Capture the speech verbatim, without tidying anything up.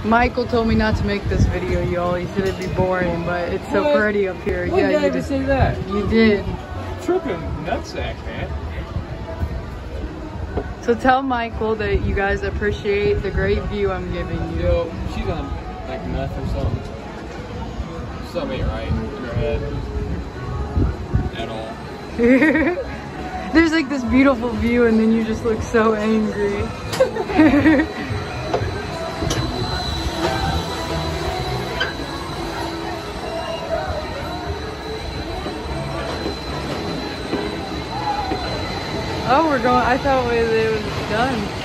Michael told me not to make this video, y'all. He said it'd be boring, but it's so What? pretty up here. When yeah, did I you ever did. say that? You did. Tripping nutsack, man. So tell Michael that you guys appreciate the great view I'm giving you. Yo, she's on like meth or something. Something ain't right in her head at all. There's like this beautiful view and then you just look so angry. Oh, we're going, I thought it was done.